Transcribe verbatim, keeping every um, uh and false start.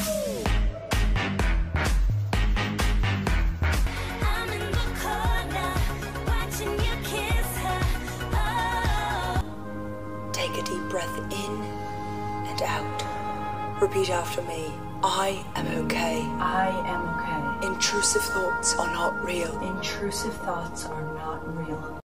I'm in the corner, watching you kiss her. Oh. Take a deep breath in and out. Repeat after me. I am okay. I am okay. Intrusive thoughts are not real. Intrusive thoughts are not real.